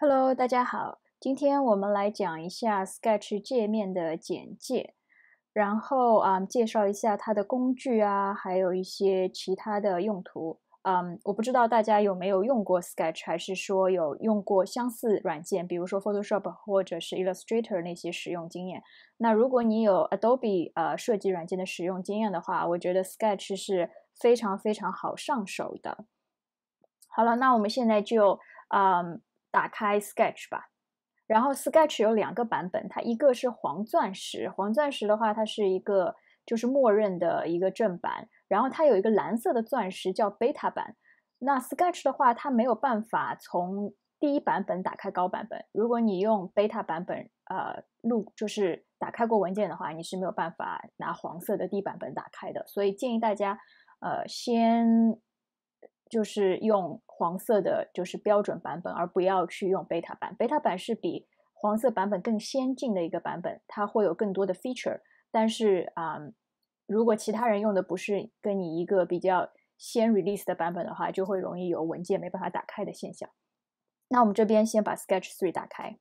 Hello，大家好，今天我们来讲一下 Sketch 界面的简介，然后介绍一下它的工具啊，还有一些其他的用途。我不知道大家有没有用过 Sketch，还是说有用过相似软件，比如说 Photoshop 或者是 Illustrator 那些使用经验。那如果你有 Adobe 设计软件的使用经验的话，我觉得 Sketch 是非常非常好上手的。好了，那我们现在就打开 Sketch 吧。然后 Sketch 有两个版本，它一个是黄钻石，黄钻石的话，它是一个就是默认的一个正版，然后它有一个蓝色的钻石叫 Beta 版。那 Sketch 的话，它没有办法从第一版本打开高版本。如果你用 Beta 版本就是打开过文件的话，你是没有办法拿黄色的低版本打开的。所以建议大家先就是用黄色的，就是标准版本，而不要去用 beta 版。beta 版是比黄色版本更先进的一个版本，它会有更多的 feature。但是如果其他人用的不是跟你一个比较先 release 的版本的话，就会容易有文件没办法打开的现象。那我们这边先把 Sketch 3打开。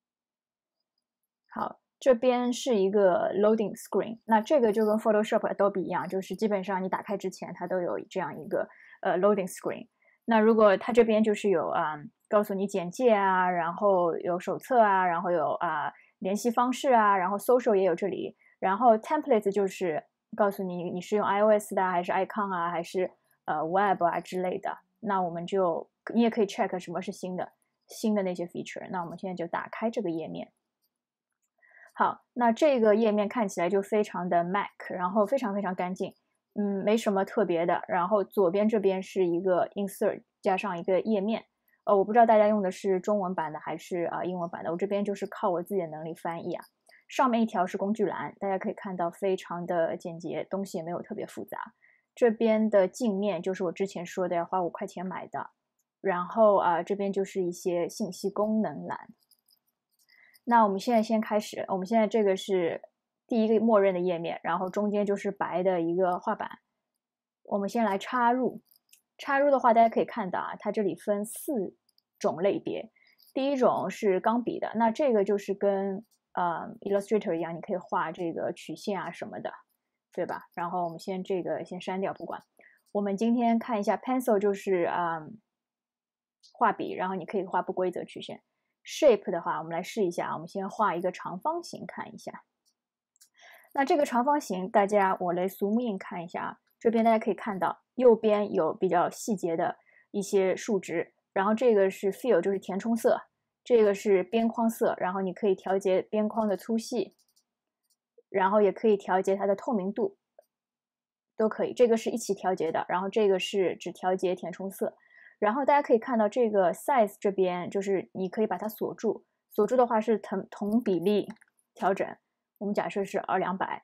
好，这边是一个 loading screen。那这个就跟 Photoshop、Adobe 一样，就是基本上你打开之前，它都有这样一个loading screen。那如果它这边就是有告诉你简介啊，然后有手册啊，然后有联系方式啊，然后 social 也有这里，然后 templates 就是告诉你你是用 iOS 的还是 icon 啊，还是web 啊之类的。那我们就你也可以 check 什么是新的那些 feature。那我们现在就打开这个页面。好，那这个页面看起来就非常的 Mac， 然后非常非常干净，没什么特别的。然后左边这边是一个 Insert 加上一个页面，我不知道大家用的是中文版的还是英文版的，我这边就是靠我自己的能力翻译啊。上面一条是工具栏，大家可以看到非常的简洁，东西也没有特别复杂。这边的镜面就是我之前说的要花5块钱买的，然后这边就是一些信息功能栏。那我们现在先开始，我们现在这个是第一个默认的页面，然后中间就是白的一个画板。我们先来插入，插入的话，大家可以看到它这里分4种类别。第一种是钢笔的，那这个就是跟Illustrator 一样，你可以画这个曲线啊什么的，对吧？然后我们这个先删掉，不管。我们今天看一下 Pencil 就是画笔，然后你可以画不规则曲线。Shape 的话，我们来试一下，我们先画一个长方形看一下。那这个长方形，我来 zoom in 看一下，这边大家可以看到右边有比较细节的一些数值，然后这个是 fill 就是填充色，这个是边框色，然后你可以调节边框的粗细，然后也可以调节它的透明度，都可以，这个是一起调节的，然后这个是只调节填充色。然后大家可以看到这个 size 这边就是你可以把它锁住，锁住的话是同比例调整。我们假设是200，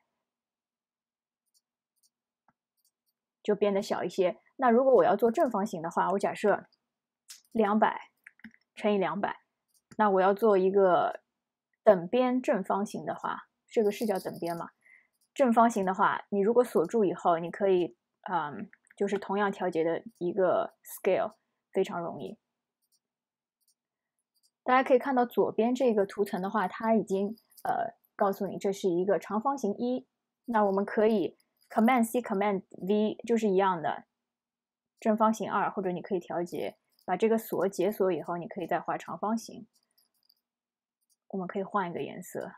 就变得小一些。那如果我要做正方形的话，我假设200乘以200，那我要做一个等边正方形的话，这个是叫等边吗？正方形的话，你如果锁住以后，你可以就是同样调节的一个 scale。非常容易，大家可以看到左边这个图层的话，它已经告诉你这是一个长方形1。那我们可以 Command C Command V 就是一样的，正方形2，或者你可以调节，把这个锁解锁以后，你可以再画长方形。我们可以换一个颜色。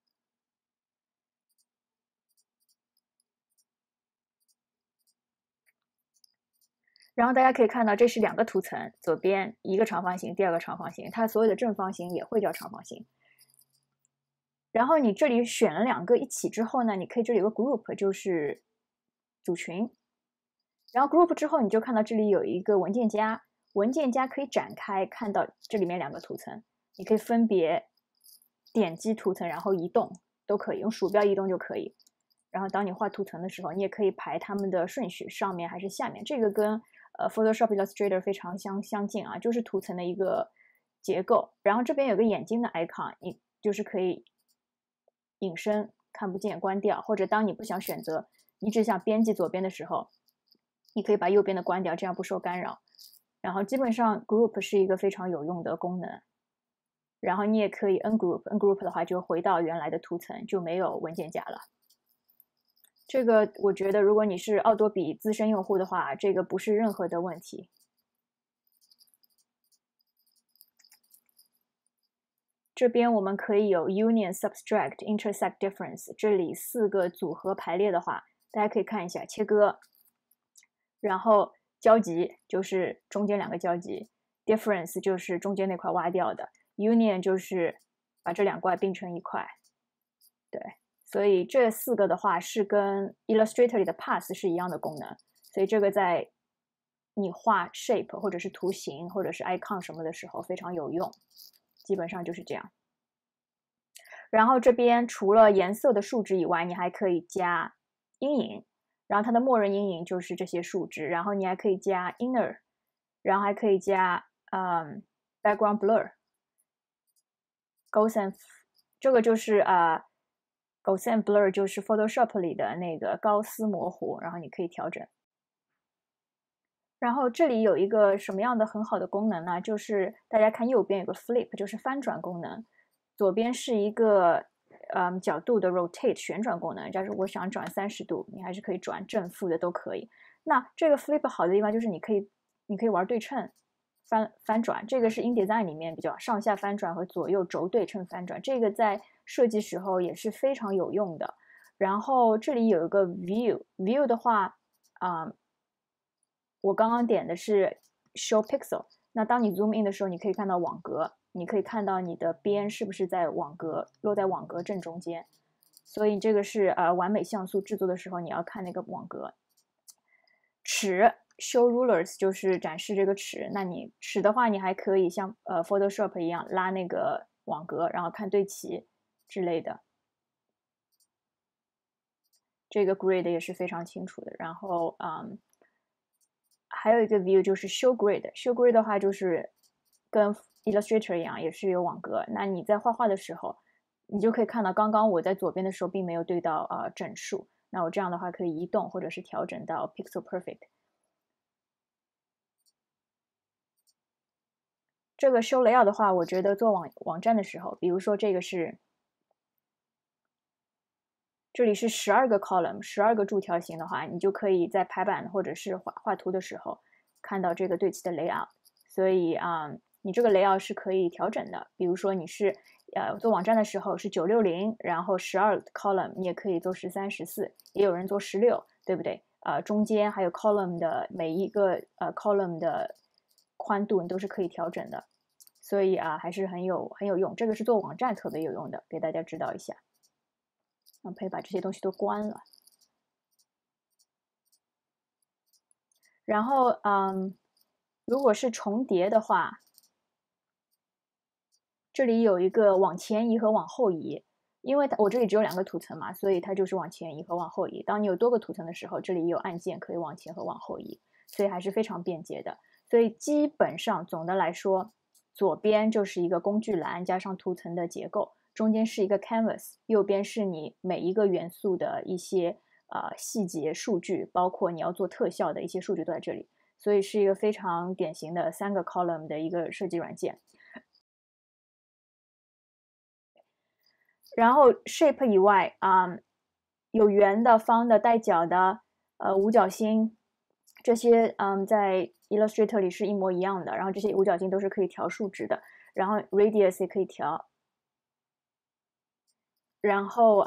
然后大家可以看到，这是2个图层，左边一个长方形，第2个长方形，它所有的正方形也会叫长方形。然后你这里选了2个一起之后呢，你可以这里有个 group， 就是组群。然后 group 之后，你就看到这里有一个文件夹，文件夹可以展开，看到这里面2个图层，你可以分别点击图层，然后移动，都可以用鼠标移动就可以。然后当你画图层的时候，你也可以排它们的顺序，上面还是下面。这个跟Photoshop Illustrator 非常相近啊，就是图层的一个结构。然后这边有个眼睛的 icon， 你就是可以隐身看不见关掉，或者当你不想选择，你只想编辑左边的时候，你可以把右边的关掉，这样不受干扰。然后基本上 group 是一个非常有用的功能。 然后你也可以 ungroup 的话就回到原来的图层，就没有文件夹了。这个我觉得如果你是奥多比资深用户的话，这个不是任何的问题。这边我们可以有 union subtract intersect difference， 这里4个组合排列的话，大家可以看一下切割，然后交集就是中间2个交集， difference 就是中间那块挖掉的， union 就是把这2块并成一块。对，所以这4个的话是跟 Illustrator 里的 path 是一样的功能，所以这个在你画 shape 或者是图形或者是 icon 什么的时候非常有用，基本上就是这样。然后这边除了颜色的数值以外，你还可以加阴影，然后它的默认阴影就是这些数值，然后你还可以加 inner， 然后还可以加background blur。Gaussian 这个就是Gaussian blur 就是 Photoshop 里的那个高斯模糊，然后你可以调整。然后这里有一个什么样的很好的功能呢？就是大家看右边有个 flip， 就是翻转功能，左边是一个角度的 rotate 旋转功能，假如我想转30度，你还是可以转正负的都可以。那这个 flip 好的地方就是你可以玩对称翻转，这个是 InDesign 里面比较上下翻转和左右轴对称翻转，这个在设计时候也是非常有用的。然后这里有一个 view 的话我刚刚点的是 show pixel， 那当你 zoom in 的时候，你可以看到网格，你可以看到你的边是不是在落在网格正中间，所以这个是完美像素制作的时候你要看那个网格。尺 show rulers 就是展示这个尺，那你尺的话，你还可以像Photoshop 一样拉那个网格，然后看对齐之类的。这个 grid 也是非常清楚的。然后还有一个 view 就是 show grid。show grid 的话就是跟 Illustrator 一样，也是有网格。那你在画画的时候，你就可以看到刚刚我在左边的时候并没有对到整数，那我这样的话可以移动或者是调整到 pixel perfect。这个 show layout 的话，我觉得做网站的时候，比如说这里是12个 column， 12个柱条形的话，你就可以在排版或者是画图的时候看到这个对齐的 layout。所以你这个 layout 是可以调整的。比如说你是做网站的时候是960，然后12 column， 你也可以做13、14，也有人做16，对不对？中间还有 column 的每一个column 的宽度你都是可以调整的。所以还是很有用，这个是做网站特别有用的，给大家知道一下。我可以把这些东西都关了。然后如果是重叠的话，这里有一个往前移和往后移，因为我这里只有2个图层嘛，所以它就是往前移和往后移。当你有多个图层的时候，这里有按键可以往前和往后移，所以还是非常便捷的。所以基本上总的来说，左边就是一个工具栏加上图层的结构，中间是一个 canvas， 右边是你每一个元素的一些细节数据，包括你要做特效的一些数据都在这里，所以是一个非常典型的3个 column 的一个设计软件。然后 shape 以外有圆的、方的、带角的、五角星，这些在 Illustrator 里是一模一样的。然后这些五角星都是可以调数值的，然后 radius 也可以调，然后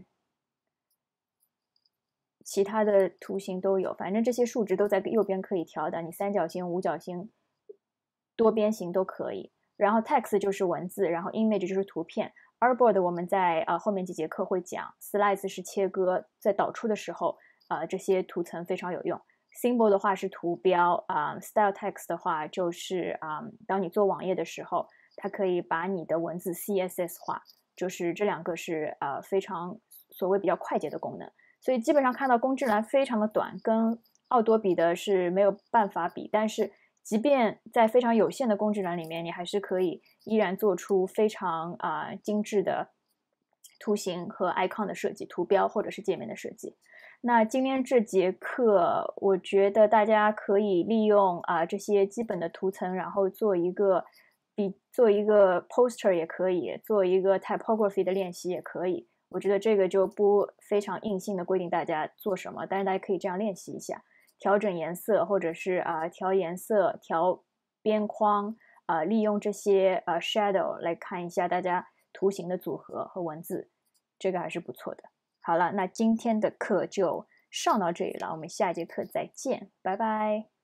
其他的图形都有，反正这些数值都在右边可以调的，你三角形、五角星、多边形都可以。然后 text 就是文字，然后 image 就是图片。Artboard 我们在后面几节课会讲 ，slice 是切割，在导出的时候这些图层非常有用。Symbol 的话是图标style text 的话就是当你做网页的时候，它可以把你的文字 CSS 化，就是这2个是非常所谓比较快捷的功能。所以基本上看到工具栏非常的短，跟奥多比的是没有办法比，但是即便在非常有限的工具栏里面，你还是可以依然做出非常精致的图形和 icon 的设计，图标或者是界面的设计。那今天这节课，我觉得大家可以利用这些基本的图层，然后做一个做一个 poster 也可以，做一个 typography 的练习也可以。我觉得这个就不非常硬性的规定大家做什么，但是大家可以这样练习一下，调整颜色，或者是调颜色、调边框，利用这些shadow 来看一下大家图形的组合和文字，这个还是不错的。好了，那今天的课就上到这里了，我们下节课再见，拜拜。